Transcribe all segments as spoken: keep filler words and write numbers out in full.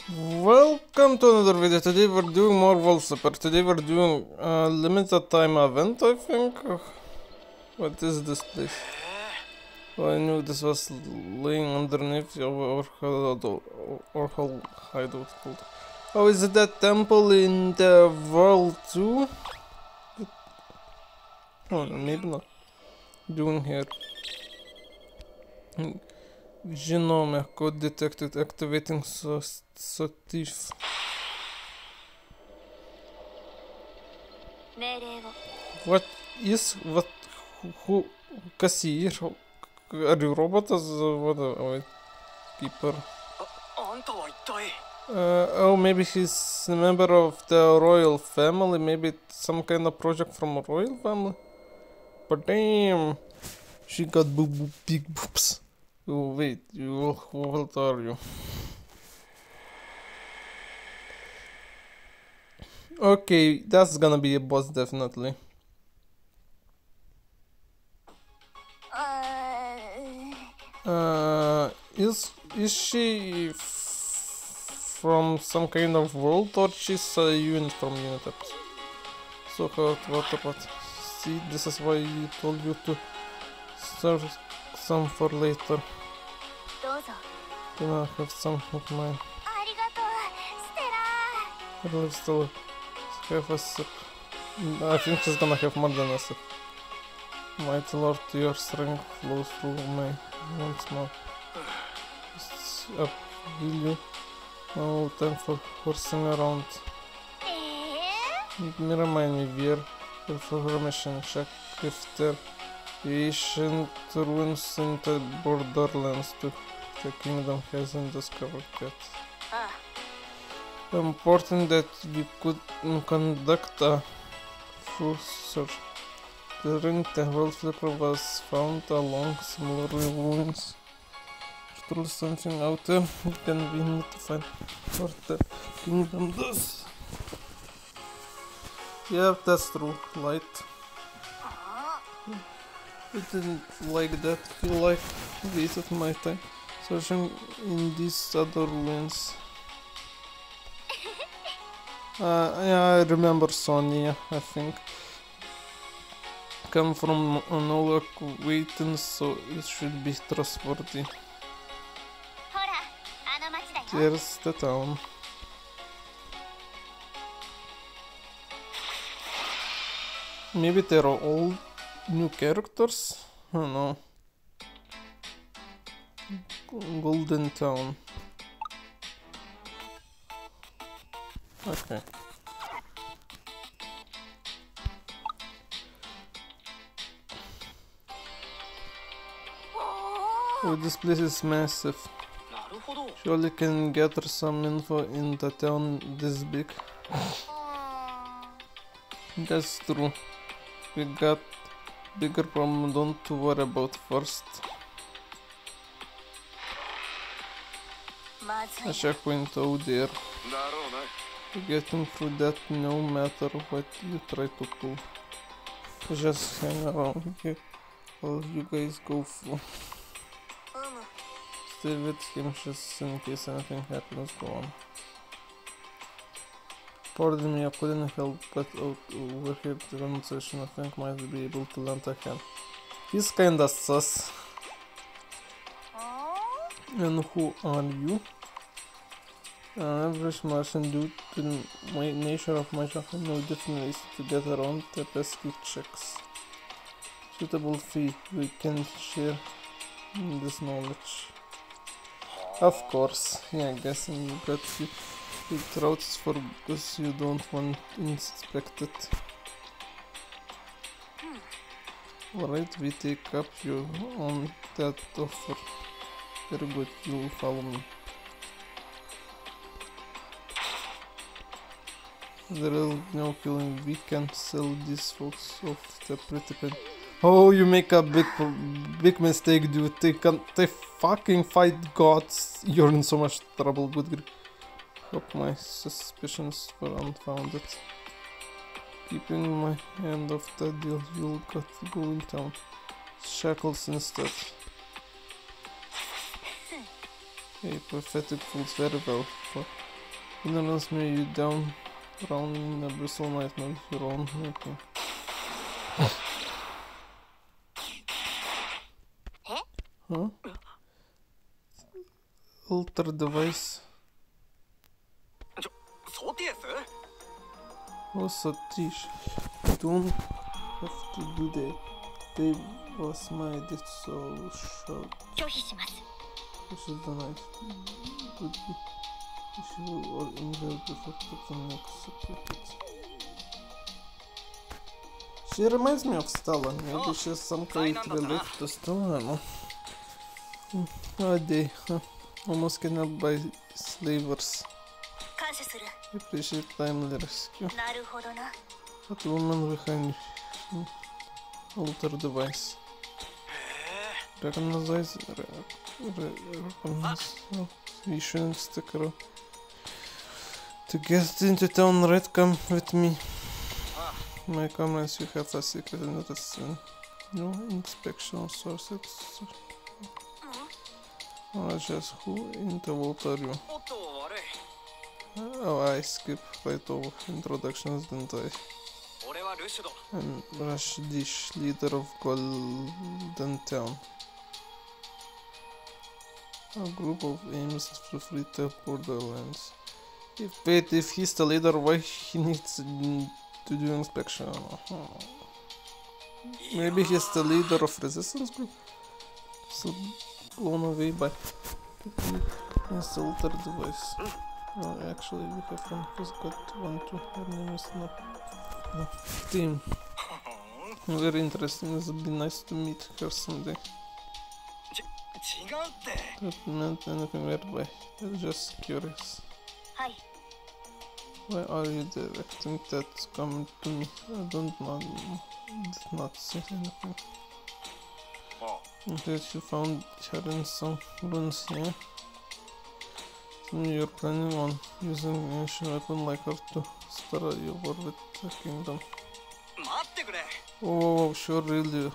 Welcome to another video. Today we're doing more Wallsupper. Today we're doing a limited time event, I think. What is this place? Oh, I knew this was laying underneath our whole hideout called. Oh, is it that temple in the world too? Oh, maybe not. Doing here. Genome code detected. Activating Satif. What is what? Who? Cashier? Are you robot as what? Oh, keeper. Uh, oh, maybe he's a member of the royal family. Maybe it's some kind of project from a royal family. But damn, she got boo boo big boobs. Oh wait, you what are you? Okay, that's gonna be a boss definitely. Uh, is is she f from some kind of world or she's a unit from Uniteps? So what what what? See, this is why you told you to serve some for later. Then I have some of mine. I'll still have a sip. I think she's gonna have more than a sip. Mighty Lord, your strength flows through me once more. It's up, will you? No time for horsing around. Let me remind me, Veer, information check if there ancient ruins in the borderlands too. The kingdom hasn't discovered yet. Important that we could conduct a full search. During the world flipper was found along similar ruins. If there is something out there, then we need to find what the kingdom does. Yeah, that's true. Light. I didn't like that. Feel like I wasted my time searching in these other ruins. Uh, yeah, I remember Sonia, I think. Come from an acquaintance, so it should be trustworthy. There's the town. Maybe they're all new characters? I don't know. Golden Town. Okay. Oh, this place is massive. Surely can gather some info in the town this big. That's true. We got bigger problem, don't worry about first. A checkpoint out there. Getting through that no matter what you try to pull. Just hang around here while you guys go through. Stay with him just in case anything happens, go on. Pardon me, I couldn't help but out overhear the conversation. I think might be able to lend a hand. He's kinda sus. And who are you? An average Martian due to the nature of my job, I know different ways to get around the pesky checks. Suitable fee, we can share this knowledge. Of course, yeah, I guess you got you with routes for because you don't want inspected. Alright, we take up you on that offer. Very good, you'll follow me. There is no killing, we can sell these folks off the pretty pen. Oh, you make a big big mistake, dude. They can they fucking fight gods. You're in so much trouble, good grief. Hope my suspicions were unfounded. Keeping my hand off the deal, you'll got to go in town. Shackles instead. Hey, pathetic fools, very well. For Ignorance may you down round in the bristle nightmare with your own making. Huh? Alter device. Oh, Satish, you don't have to do that. They was my death so short. This is the night. Could be issue or injured before the next subject. She reminds me of Stella. Maybe she's some kind related to Stella, no? Oh, they huh. Almost kidnapped by slavers. Appreciate timely rescue. But the woman behind you. Alter device. Recognize. Recognize. Oh, we shouldn't stick around. To get into town, Red, come with me. My comrades, you have a secret interest in no inspection sources. Oh, just who in the world are you? Oh, I skip right over introductions, didn't I? I'm Rashdish, leader of Golden Town. A group of aims to free the borderlands. If, wait, if he's the leader, why he needs to do inspection? Oh. Maybe he's the leader of resistance group? So blown away by his alter device. Oh, actually, we have one who's got one too. Her name is not no, Team. Very interesting. It would be nice to meet her someday. That meant anything weird by. I'm just curious. Why are you directing that comment to me? I don't know. Did not say anything. In case you found her in some ruins here. So you're planning on using an ancient weapon like her to start your war with the kingdom. Oh, sure, really.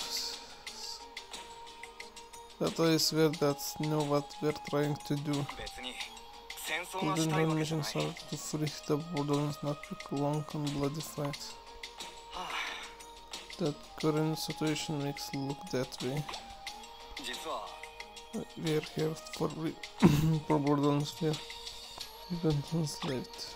But I swear that's not what we're trying to do. Golden missions are to free the borderlands, not pick a long and bloody fight. That current situation makes it look that way. We are here for for borderlands fear. We've been enslaved.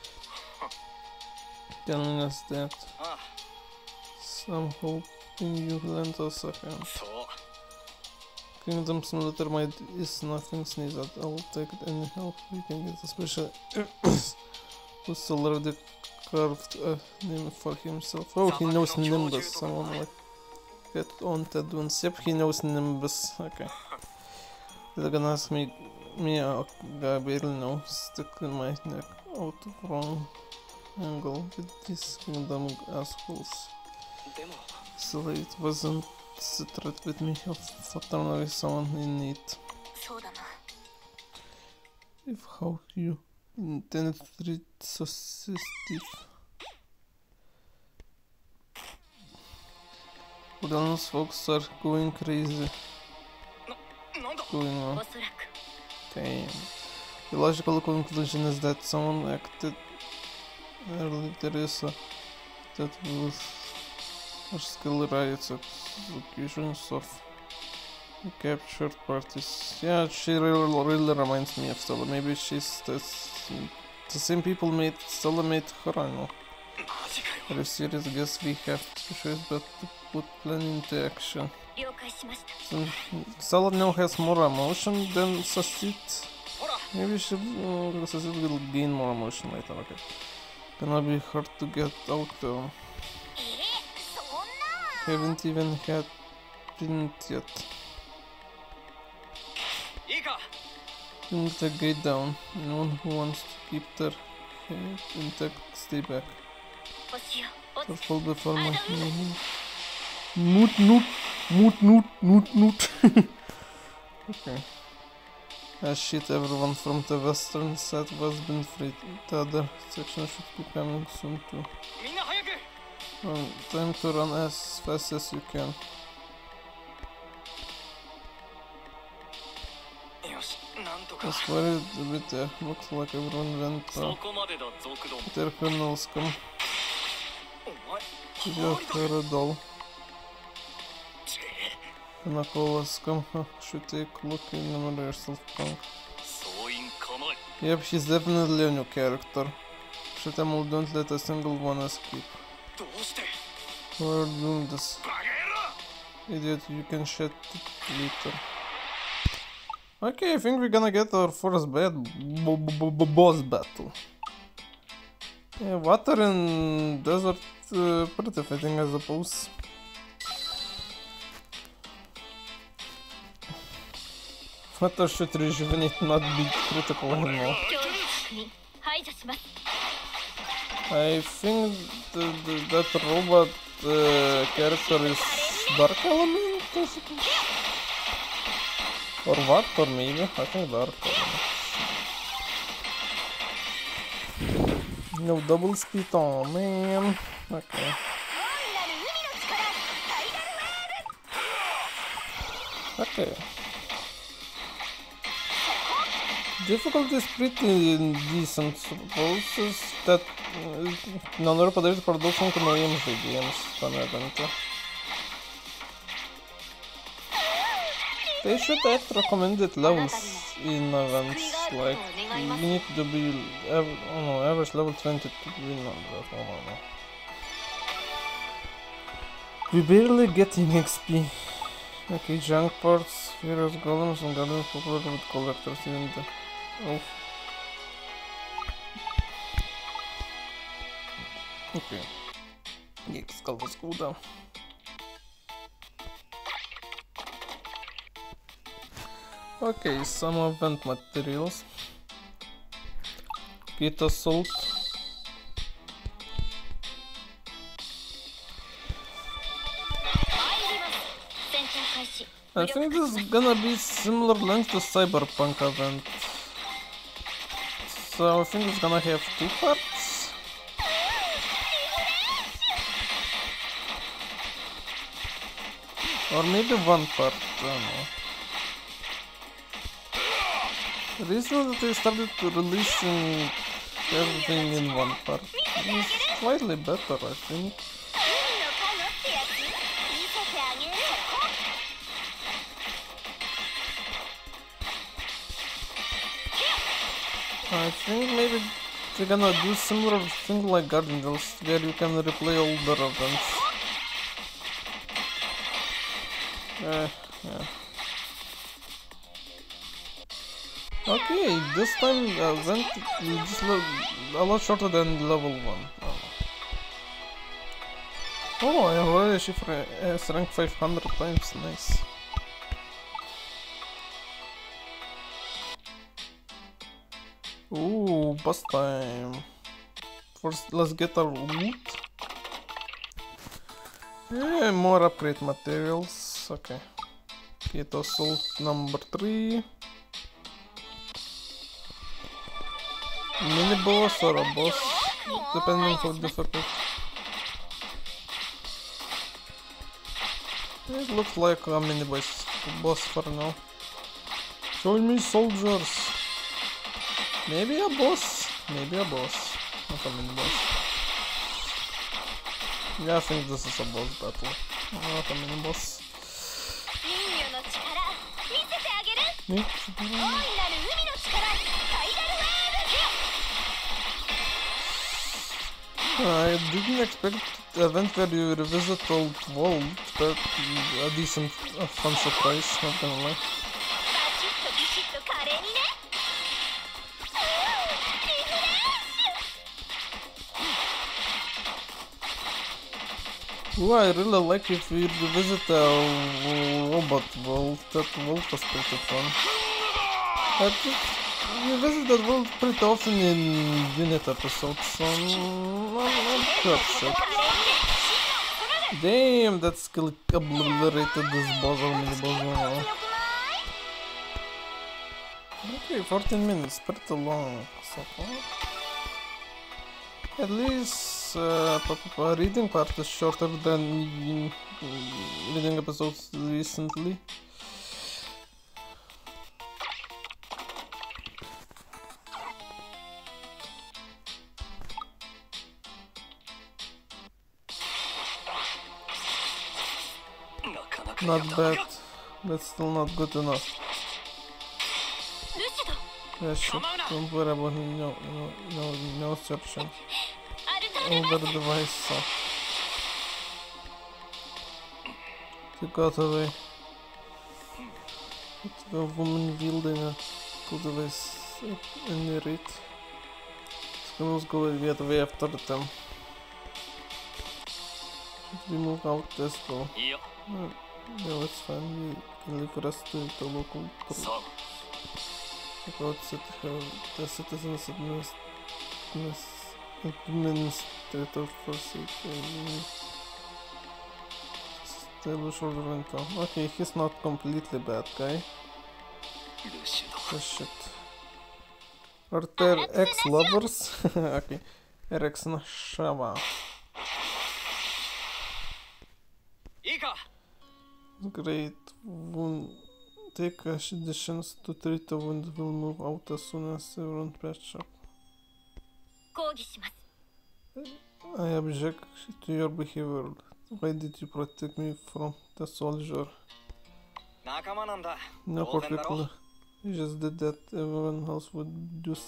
Telling us that. So I'm hoping you lend us a hand. Kingdom's military might is nothing sneeze at. I'll take any help we can get, especially who's already carved a name for himself. Oh, he knows Nimbus. Someone like get on that one. Yep, he knows Nimbus. Okay. They're gonna ask me, me, uh, I barely know. Stick in my neck out of wrong angle with these kingdom assholes. So it wasn't a threat with me of fraternally someone in need. If how you intended to treat so sensitive. Those folks are going crazy. Going on. Damn. The logical conclusion is that someone acted early Teresa that was or skill riots executions of the captured parties. Yeah, she really, really reminds me of Stella. Maybe she's the, the same people made Stella made her, I know. Are you serious? I guess we have to choose but to put plan into action. So, Stella now has more emotion than Sassit. Maybe she uh, Sassit will gain more emotion later, okay. Gonna be hard to get out though. Haven't even had print yet. Bring the gate down. Anyone who wants to keep their head intact, stay back. Careful before my Noot noot noot noot noot noot. Okay. Ah shit, everyone from the western side has been freed. The other section should be coming soon too. Well, time to run as fast as you can. was worried a bit there. Looks like everyone went uh, their criminals come. You're a doll. Nakolas come. Should take a look in the mirror yourself, punk. Yep, he's definitely a new character. Shitamul, don't let a single one escape. We're doing this. Idiot, you can shut it later. Okay, I think we're gonna get our first bad b b b boss battle. Yeah, water and desert, uh, pretty fitting, I suppose. Water should rejuvenate, not be critical anymore. I think the, the, that robot uh, character is Dark Element, I suppose? Or Water, maybe? I think Dark Element. No double speed, oh man. Okay. Okay. Difficulty is pretty decent, suppose that nenoriu padaryti per daug sunku naujiems žaidėjams tame evente. They should add recommended levels in events, like you need to be oh no, average level twenty to win on that, oh no, no. We barely getting X P. Okay, junk parts, various golems and gardens popular with collectors in the oh. Okay. Yeah, skull was cool down. Okay, some event materials. Gate assault. I think this is gonna be similar length to Cyberpunk event. So I think it's gonna have two parts. Or maybe one part, I don't know. The reason that they started releasing everything in one part is slightly better, I think. I think maybe they're gonna do similar thing like Guardians, where you can replay older events. Uh, yeah. Okay, this time the event is a lot shorter than level one. Oh, oh I already achieved S rank five hundred times, nice. Ooh, boss time. First, let's get our loot. Yeah, more upgrade materials. Okay. Get assault number three. Mini boss or a boss, depending how difficult. It looks like a mini boss, boss for now. Show me soldiers. Maybe a boss, maybe a boss, not a mini boss. Yeah, I think this is a boss battle, not a mini boss. I didn't expect the event where you revisit old world, but a decent, a fun surprise, not gonna lie. Ooh, I really like if we revisit a robot world. That world was pretty fun. I we visit that world pretty often in unit episodes, so I'm not upset. Damn, that skill obliterated this boss or mini boss now. Okay, fourteen minutes, pretty long so far. At least uh, reading part is shorter than reading episodes recently. Not bad, but still not good enough. Yeah, shit, don't worry about no, no, no, no searching. Older device, so. They got away. The woman wielding a cool device in the rate. So let's go and get away after them. Should we move out as well? Uh, no, it's fine. We can leave the rest to the local troops. Check out city, the citizens administ administrator for city. Establish order in town. Okay, he's not completely bad guy. Oh shit. Are there ex-lovers? Okay. Erex Nashava. Great. Wound. Take additions to treat the wound. Will move out as soon as everyone patch up. I object to your behavior. Why did you protect me from the soldier? No, perfectly. You just did that. Everyone else would do.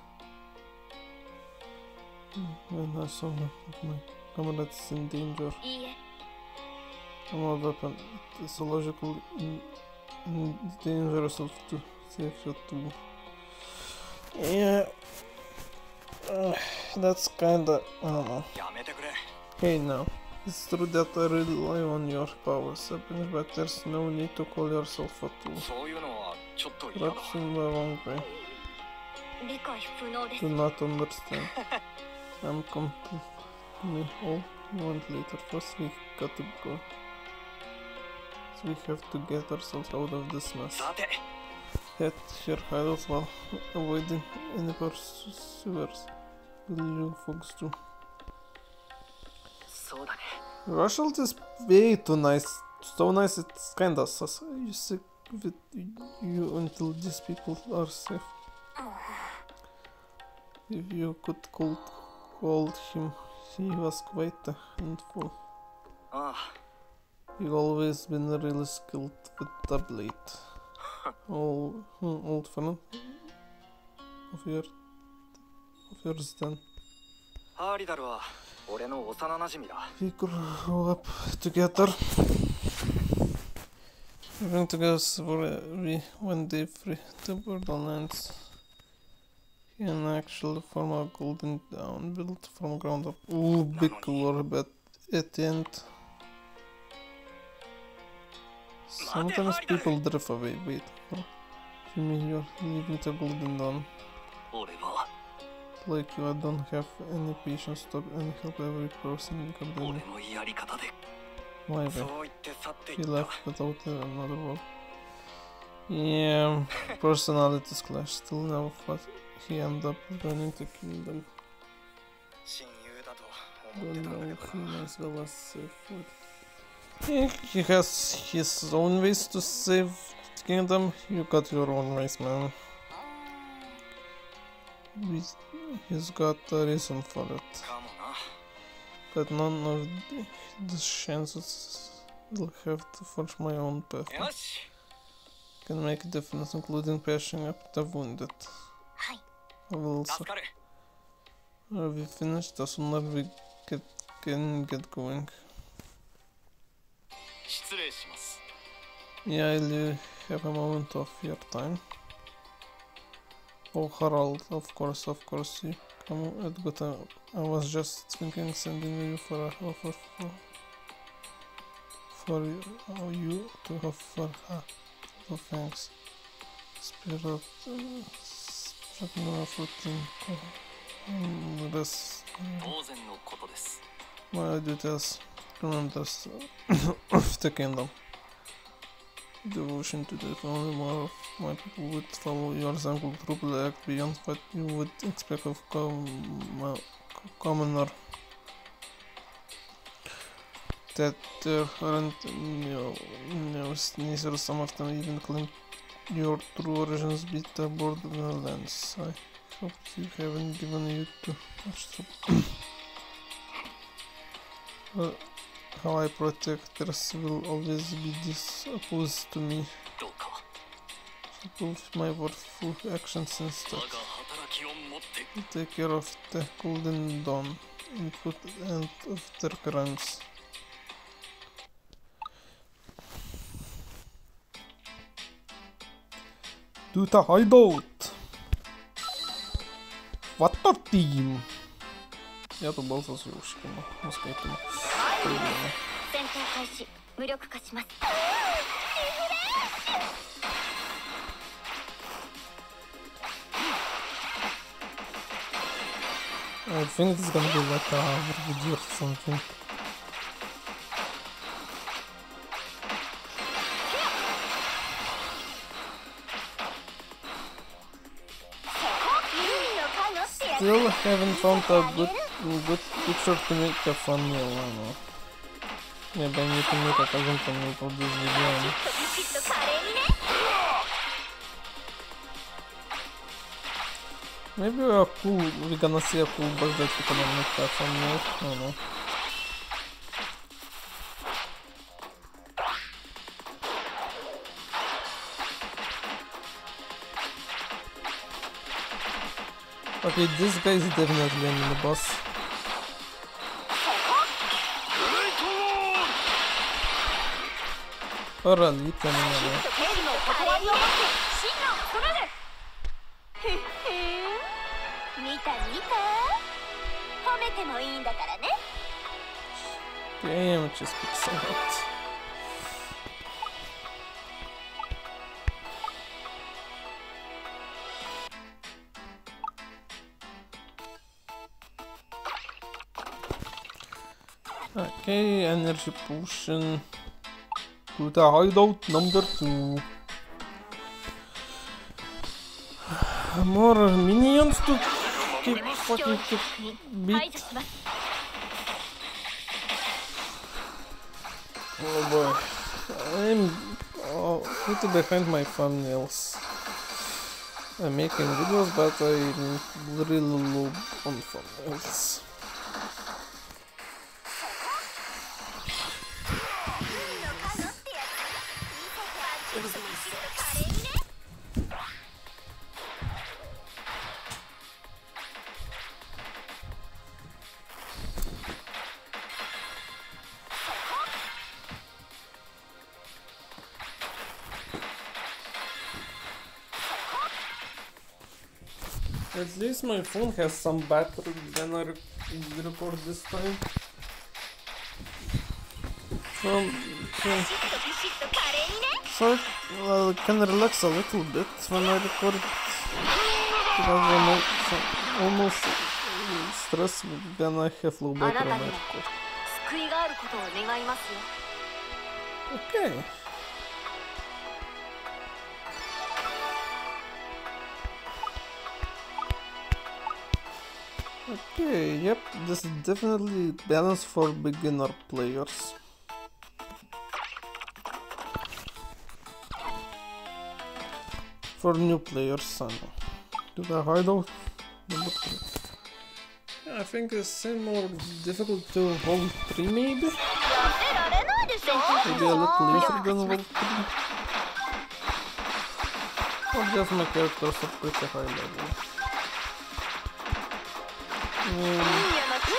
When I saw my comrades in danger. I'm a weapon. It is a logical in, in dangerous to save you too. Yeah. Uh, that's kinda. I don't know. Hey now. It's true that I rely on your powers, but there's no need to call yourself a tool. Perhaps in the wrong way. Do not understand. I'm completely all you want later. First we got to go. So we have to get ourselves out of this mess. Head your hideout while avoiding any pursuers. Will you folks do? Rushelt is way too nice. So nice it's kinda sus. You stick with you until these people are safe. If you could call, call him, he was quite a handful. You've always been really skilled with the blade. Old, old friend of, your, of yours then. We grew up together. We're going to go for we one day free to Borderlands. He can actually form a golden dawn built from ground up. Ooh, big lore, but at the end. Sometimes people drift away. Wait, no. You mean you're leaving the golden dawn? Like you, I don't have any patience to and help every person you can do. Why way? He left without another word. Yeah, personalities clash. Still never thought he ended up running the kingdom. Don't know him as well as save. Yeah, he has his own ways to save the kingdom. You got your own ways, man. We, he's got a reason for it. But none of the, the chances will have to forge my own path. Can make a difference, including patching up the wounded. I will also. Are we finished? The sooner we get, can get going. Yeah, I'll have a moment of your time. Oh, Harald, of course, of course, you come at good time. I was just thinking sending you for a offer for, for you, oh, you to have for her. Oh, thanks. Spirit, uh, spirit no effort in this. My duties, commanders of the kingdom. Devotion to that, only more of my people would follow your example, truly act beyond what you would expect of com commoner. That there aren't no, no, neither some of them even claim your true origins beat the Borderlands. I hope you haven't given you too much trouble. uh, Ally protectors will always be disopposed to me. Prove my worthful actions instead. Take care of the Golden Dawn. Input and of their crimes. To the hideout! What a team! Я тут был со слушками. Ну, с какими. I think it's gonna be like a video or something. Still haven't found a good, good picture to make a thumbnail. I don't know. Maybe I need to make a cousin thumbnail for this video. Maybe we are cool. We're gonna see a cool boss that we can make a thumbnail. I don't know. Okay, this guy is definitely in the boss. Or a lead, I Okay, I'm just fixing it. Okay, energy potion to the hideout number two. More minions to keep fucking keep beat. Oh boy, I'm oh, pretty behind my thumbnails. I'm making videos, but I'm really low on thumbnails. At least my phone has some battery when I rec record this time. So, so, so I uh, can relax a little bit when I record because I'm so almost stressed when I have low battery when I record. Okay. Okay, yep, this is definitely balanced for beginner players. For new players, I know. To the hideout number three. Yeah, I think it's more difficult to Vault three maybe? Maybe a little easier than Vault three. Or just my characters are pretty high level. Mm.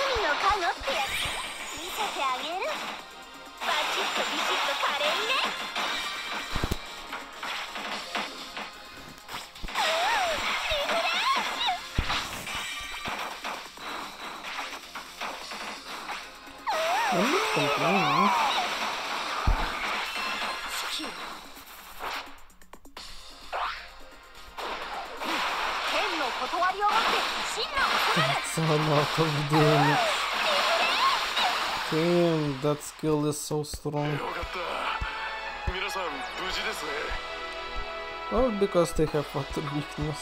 I'm not complaining. That's a lot of damage. Damn, that skill is so strong. Well, because they have water weakness.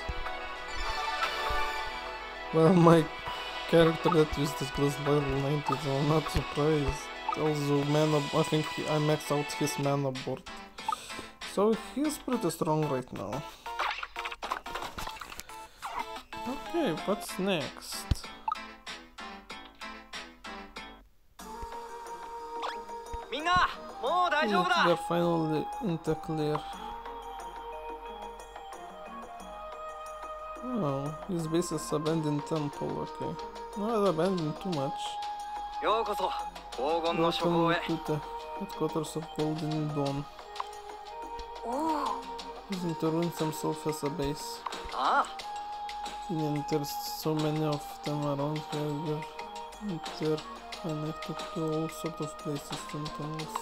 Well, my character that used this class level ninety, so I'm not surprised. Also, mana, I think I maxed out his mana board. So he's pretty strong right now. Okay, what's next? な、もう大丈夫 We're だ。 finally in the clear. Oh, his base is abandoned temple, okay. Not abandoned too much. ようこそ黄金の諸侯 Welcome へ。 to the headquarters of Golden Dawn. おお、 Using the ruins himself as a base. あ And there's so many of them around here. They're connected to all sorts of places and tunnels.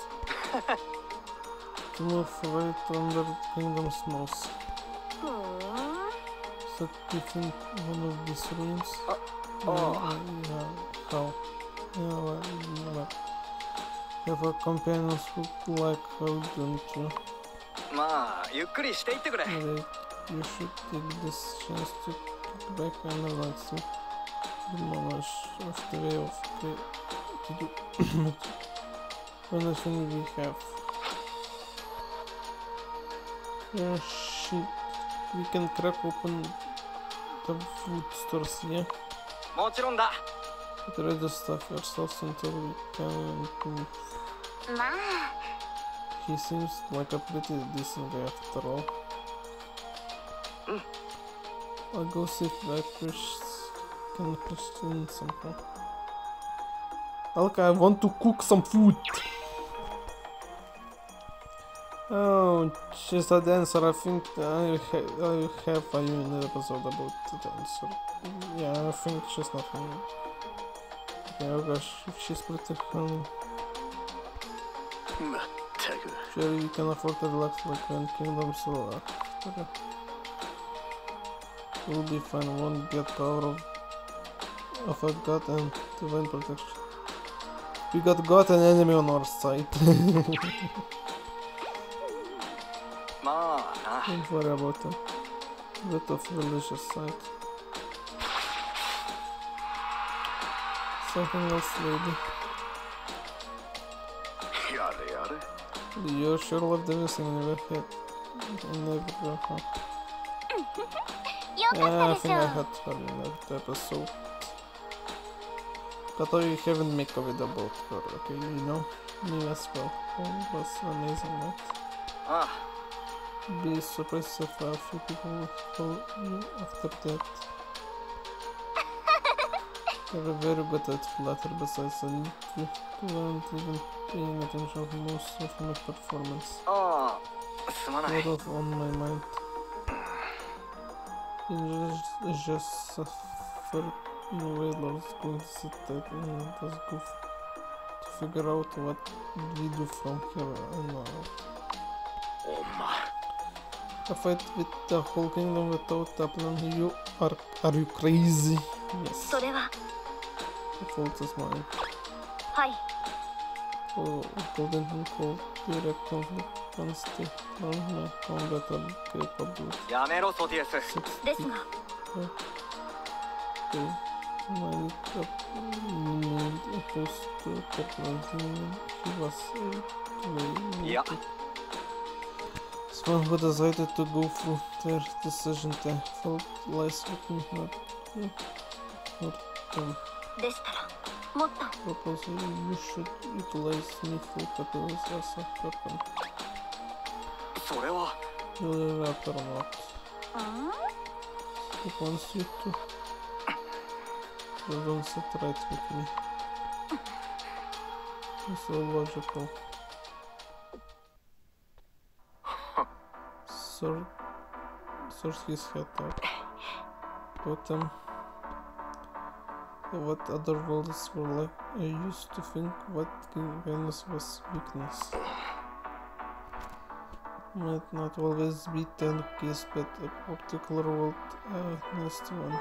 To move right under Kingdom's nose. ふーん。 So do you think one of these ruins? Oh. Yeah, yeah, how? Yeah, well, well. Have a companions who like how don't you? あ、まあゆっくりしていってくれ。 Alright, you should take this chance to get back and relax you. The knowledge of the way of the to do anything we have. Yeah, shit. We can crack open the food stores, yeah? もちろんだ。 But rather stuff ourselves until we can move. まあ、 He seems like a pretty decent guy after all. Mm. I'll go see if I push can push in somehow. Alka, I want to cook some food. Oh, she's a dancer. I think I, ha I have a new episode about the dancer. Yeah, I think she's not funny. Okay, oh gosh, if she's pretty funny. まったく Surely we can afford to relax like when Kingdom still are. Okay. We'll be fine, won't get power of, of a god and divine protection. We got God and enemy on our side. まあ Don't worry about them. Bit of religious side. Something else, lady. やれやれ You sure loved everything in your head. In every huh? よか Yeah, I ったでし think I ょ had her in that episode. But you haven't make a video about her, okay? You know? Me as well. Oh, it was amazing, right? あ Be surprised if a few people will call you after that. You're very good at flatter, besides I need you to learn even paying attention to most of my performance. あ、すまない What was on my mind? You just, just suffered no way Lord's going to sit tight and let us go to figure out what we do from here on out. お前 A fight with the whole kingdom without a plan? You are are you crazy? Yes. それは The fault is mine. はい Oh, Golden Cold direct conflict honesty. Learn my combat and capability. やめろソティエス。 Six ですが two. Mind up named opposed to popularizing he was uh, いや Someone who decided to go through their decision the fault lies with me, not you. Not them. でしたらもっと Proposal you should utilize me full capabilities as a weapon. それは You'll wrap or not. うん It wants you to. That don't sit right with me. It's so logical. Sort, sort his head up. But um, what other worlds were like? I used to think what kindness was weakness. Might not always be the case, but a particular world, a nasty one.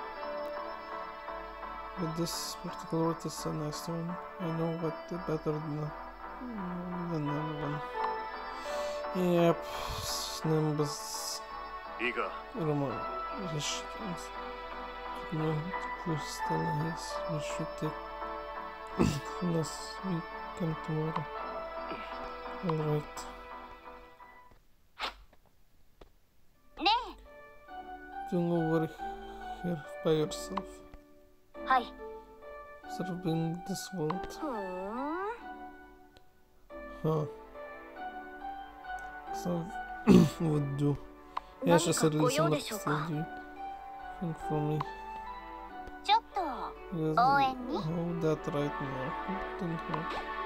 But this particular world is a nasty one. I know what better than, than anyone. Yep, Nimbus. いいか Roman restrictions. No, who still is. We should take this weekend tomorrow. Alright. ね Don't go over here by yourself. えはい Observing this world. ふーん Huh. So would do. Yeah, she said listen up still do. Think for me. ちょっと Yes, 応援に hold that right now. Don't know.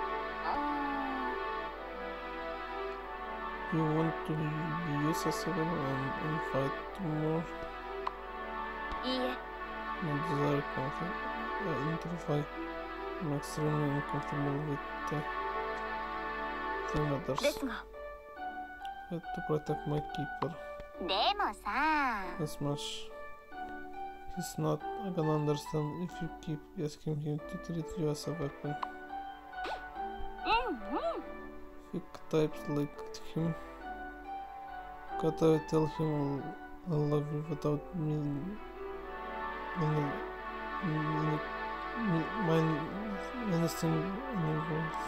うーん You want to use a seven and, and fight more? いいえ No desire conflict. Uh, enter fight. I'm extremely uncomfortable with uh, thing others. ですが I have to protect my keeper でもさ as much. He's not gonna understand if you keep asking him to treat you as a weapon. うんうん Thick types like him. Gotta tell him I love you without me. Any, any, mind menacing any words.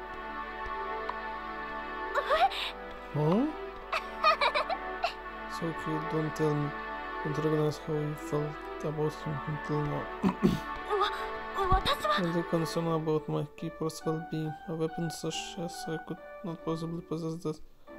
Huh? It's okay, don't tell me. Don't recognize how you felt about him until now. うわ私は Only concern about my keeper's well-being. A weapon such as I could not possibly possess that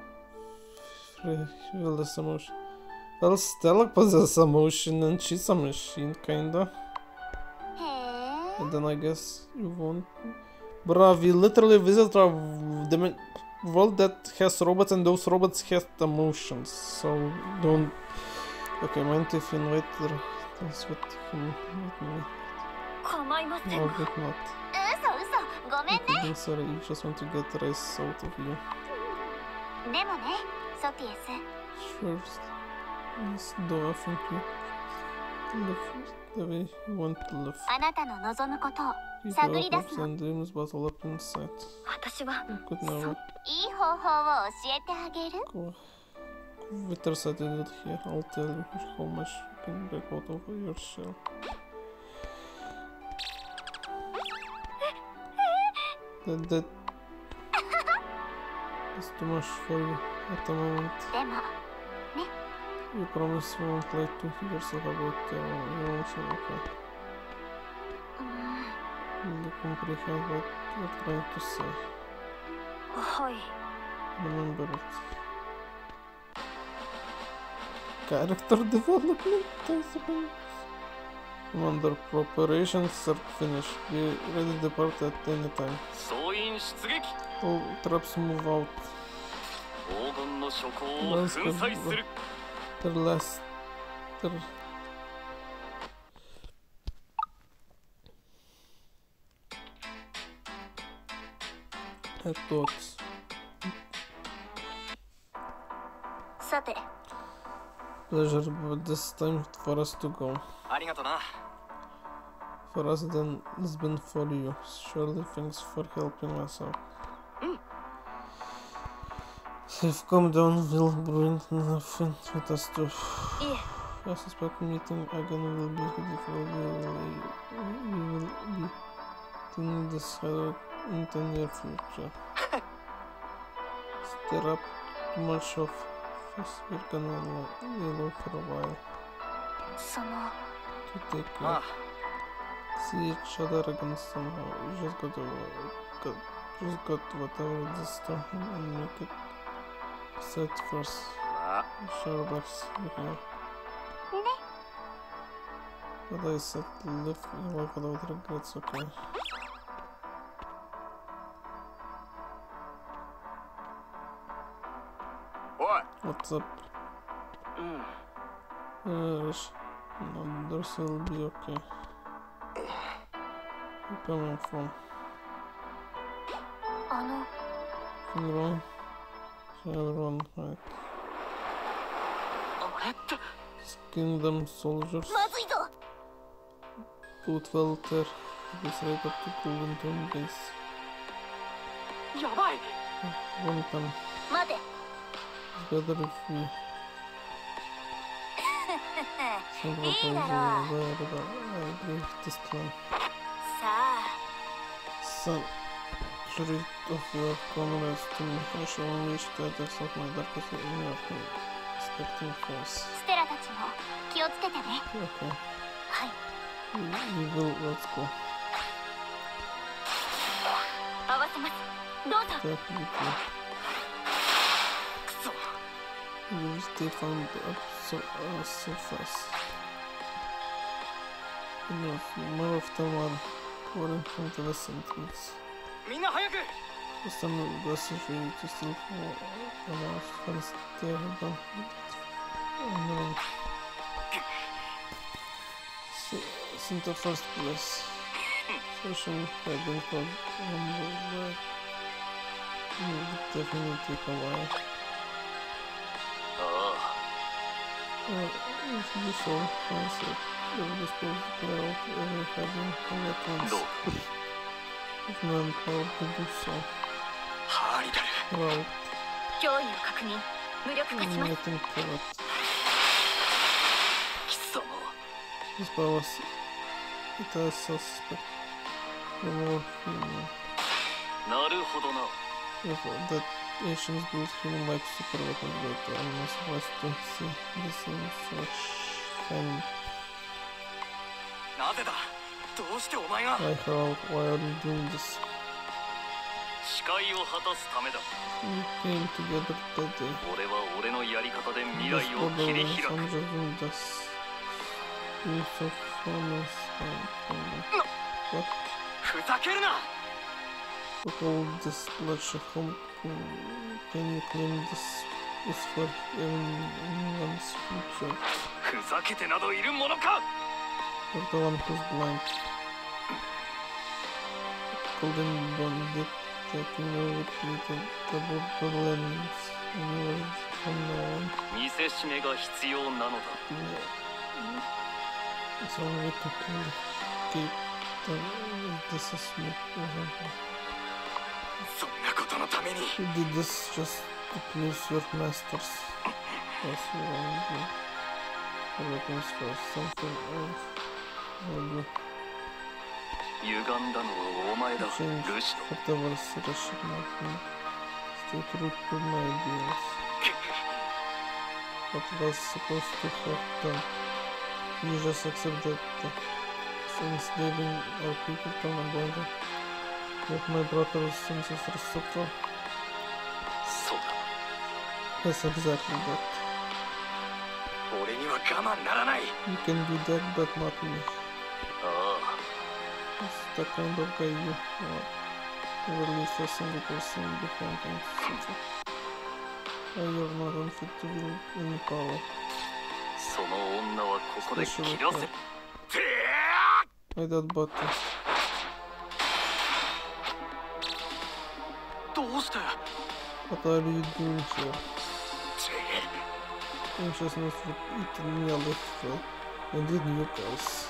frivolous emotion. Well, Stella possesses emotion and she's a machine, kinda. へえ And then I guess you won't. Bruh, we literally visit a dim- world that has robots and those robots have emotions. So don't. Okay, mind if you invite the dance with him with me? 構いません No, 嘘 but not. 嘘ごめんね Okay, sorry, you just want to get the rice out of you. でもねソティエス Sure. Yes, though I think you live the way you want to live. あなたの望むことを Keep 探 your り出 hopes すの and dreams bottled up inside. 私は You could そ never いい方法を教えてあげる go with their attitude here. I'll tell you how much you can break out of your shell. That, that is too much for you at the moment. でも You promise you won't lie to yourself about your own emotion, okay? うーん You comprehend what you're trying to say. はい Remember it. Character development, I suppose. Commander, preparations are finished. Be ready to depart at any time. 総員出撃 All traps move out. 黄金の諸行を粉砕する Their last... Their... Head thoughts. さて Pleasure, but this time for us to go. ありがとな For us then, it's been for you. Surely thanks for helping us out. If come down, we'll bring nothing with us too. いえ I suspect meeting again will be difficult. We will, we will be in this hideout in the near future. Stir up too much of this. We're gonna lay low for a while その to take あ care. See each other again somehow. You just got to got, just got whatever this time and make it set first. あ Sure, bucks here. But I said live your life without regrets, okay? What's up? うん Uh, Rish. No, this will be okay. Where coming from? あの Nothing wrong? So everyone right? あれって Kingdom soldiers. まずいぞ Both fell there. This right up to Golden Throne base. やばい One time. 待て It's better if we send a proposal where the I agree with this plan. さあ Son, treat of your comrades to me. I shall unleash the depths of my darkest in your expecting force. ステラたちも気をつけてね Okay. はい We, we will, let's go. 合わせますどうぞ Definitely. くそ You stay found up so, uh, so fast. Enough. More of them are pouring from the sentence. みんな早く Some buses ready to steal for an hour first they have done unknown. So, isn't the first place. Session have been called number by you would definitely take a while. あ Uh, if you so fancy, you will supposed to clear out every cabin all at あ once. どう If none power to do so. ハリダル Well, 脅威を確認無力化します I think that 貴様 his powers it has suspect no more human. なるほどな Therefore, that Asians built human-like super weapons, but I'm not surprised to see the same such thing. なぜだどうしてお前が Why, Harald, why are you doing this? 誓いを果たすためだ We came together that day. 俺は俺のやり方で未 This 来を border 切り was 開く unjust us. You so promise and what? ふざけるな With all this bloodshed, how can you claim this is for anyone's future? ふざけてなどいるものか For the one who's blind. Golden Bandit taking over with the borderlands and yours from now on. 見せしめが必要なのだ It's only way to keep the this is me. そんなことのために You did this just to please your masters. Plus you only the weapons for something else. Or you 歪んだのはお前だ change ルシド whatever suggestion of me. Stay true to my ideals. What was supposed to hurt them? You just accept that uh, since leaving our people from a border, that my brother's ancestors suffer. そうだ Yes, exactly that. 俺には我慢ならない You can do that, but not me. あ It's the kind of guy you are. Never leave a single person behind and suffer. Why you're not unfit to wield any power. あその女はここで切 Especially らせ her. て Why that button? どうして What are you doing here? Anxiousness would eat me alive, and did you guys?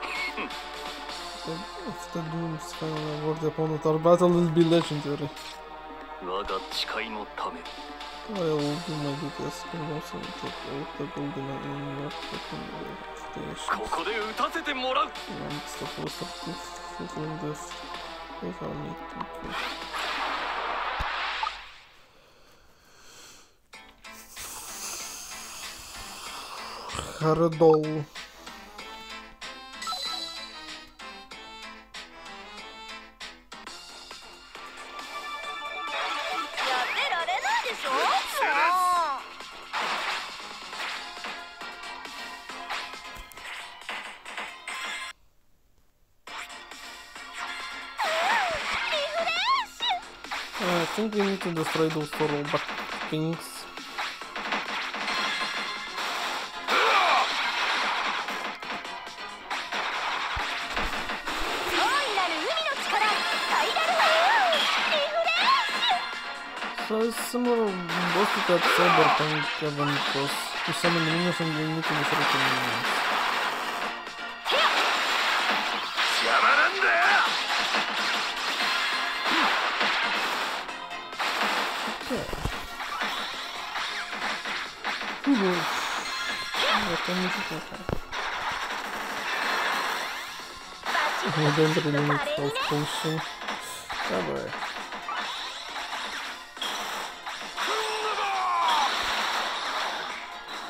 If the Doom's final award opponent, our battle will be legendary. 我が誓いのため I will do my best to also take out the golden in your station. ここで撃たせてもらう And it's the poster to fulfill this if I need to. Hardol. やってられないでしょもう I think we need to destroy those four robot things. 大いなる海の力タイダルリフレッシュ So it's similar boss to that Cyberpunk event boss. You summon minions and you need to destroy the minions. 邪魔なんだよ Ooh. What am I doing? I don't really need health potion. Ever.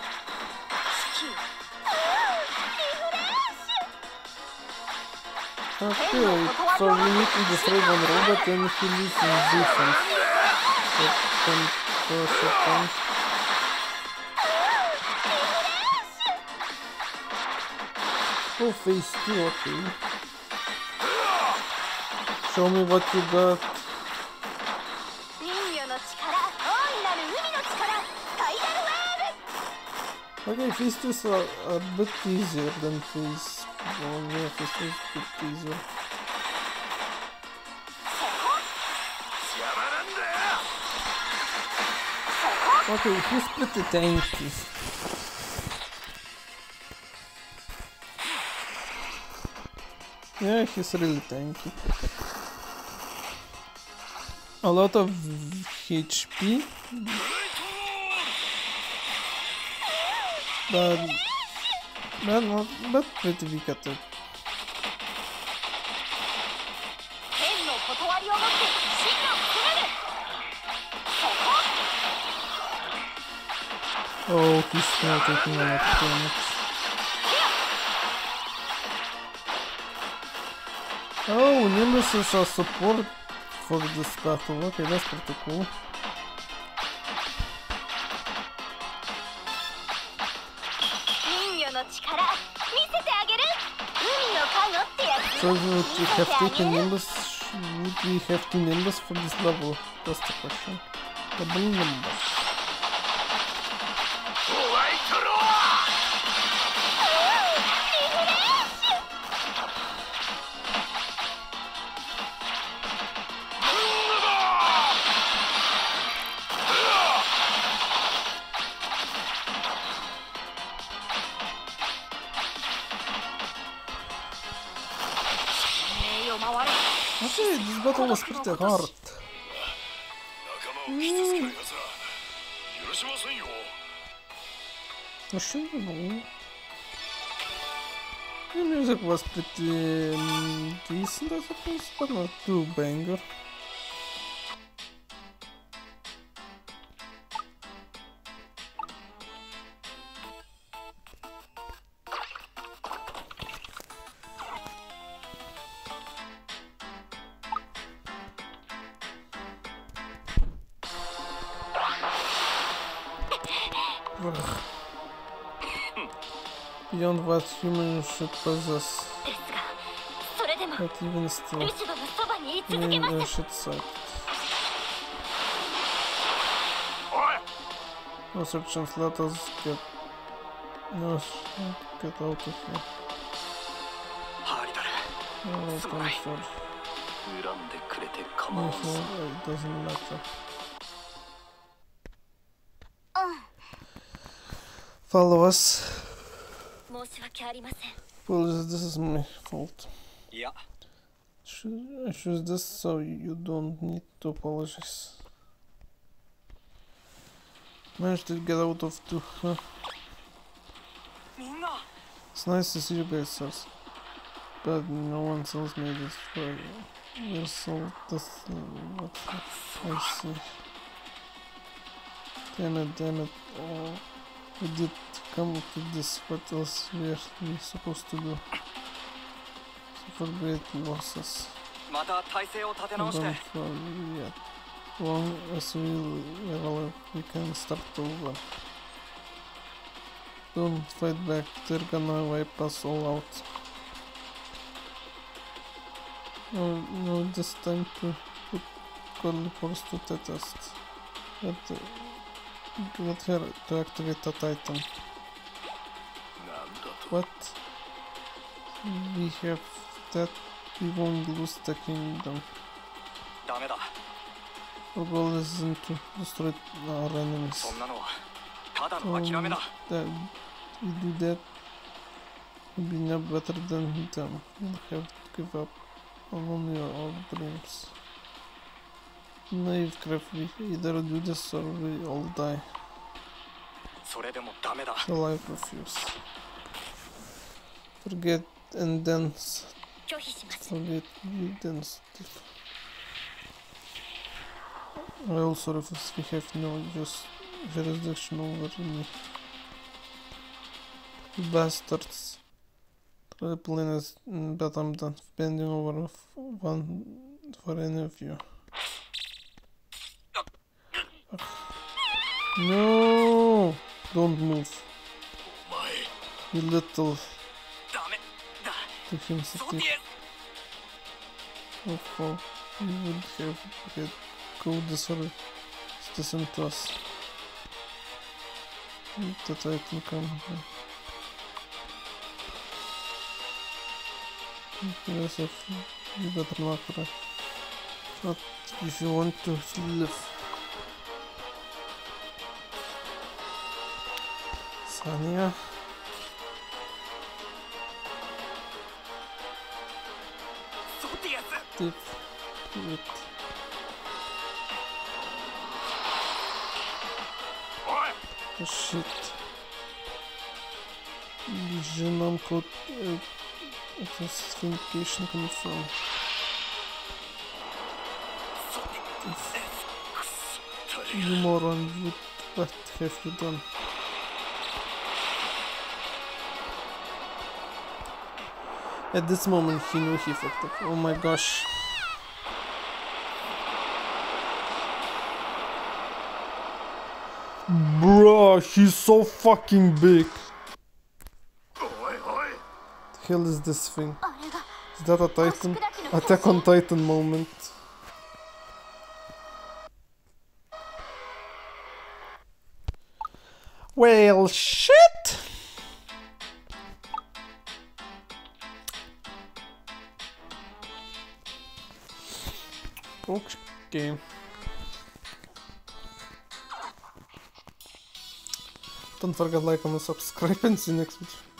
地球リフレッシュ Okay, so we need to destroy one robot and he loses defense. That can for a second. Oh, phase two, okay. Show me what you got. 人魚の力、大いなる海の力、タイダルウェーブ。 Okay, phase two is a, a bit easier than phase one. Yeah, phase two is a bit easier. Okay, he's pretty tanky. Yeah, he's really tanky. A lot of H P. But, but, not, but pretty weak at it. 天の断りをもって真の攻める。そこ。 Oh, he's now taking a lot of damage. Oh, Nimbus is a support for this battle. Okay, that's pretty cool. 人魚の力、見せてあげる。海の加護ってやつ。 So would we 見 have せてあ taken げる。 Nimbus? Would we have two Nimbus for this level? That's the question. Double Nimbus. ホワイトロ名誉回れ。 Okay, this battle was pretty hard. 仲間を傷つけるやつら許しませんよ I shouldn't know. The music was pretty um, decent, I suppose, but not too banger. Ugh. Beyond what humans should possess, ですが、それでも but even still, ルシドのそばに居続け even ま I す。 should suck. おい No surgeons, let us get. No, get out of here. ハーリダル Oh, I'm sorry. 恨んでくれて構 No, わんさ it doesn't matter. うん。 Follow us. 申し訳ありません。 Apologies, this is my fault. いや Should I choose this so you don't need to apologize? Managed to get out of two, huh? みんな It's nice to see you guys, sirs. But no one else made it for you. So that's uh, what I see. Damn it, damn it. Oh, we did come to this. What else were we supposed to do? Suffer great losses. また体勢を立て I 直して don't fall yet. Long as we level up, we can start over. Don't fight back, they're gonna wipe us all out. No, no, just time to put Curly Force to the test. But, uh, get her to activate the Titan. なんだと What? We have that, we won't lose the kingdom. ダメだ Our goal isn't to destroy our enemies. そんなのはただの Um, 諦めだ that we do that, we'll be no better than them. You'll have to give up on your own dreams. Naive craft, we either do this or we all die. それでもダメだ Shall I refuse? Forget and dance. 拒否します。 Forget you dance. I also refuse. We have no just jurisdiction over me. You bastards. The plane is, but I'm done bending over of one for any of you. No! Don't move. You little... To him stick. Oh, oh, you would have had codes or listen to us. The Titan come here. Yes, if you better not cry. Not if you want to live. Sanya. Tip. Wait. Oh shit. Genome code uh, authentication confirm. You moron, what, what have you done? At this moment he knew he fucked up. Oh my gosh. Bruh, he's so fucking big. The hell is this thing? Is that a Titan? Attack on Titan moment. Well, shit! Okay. Don't forget to like, comment, subscribe, and see you next video.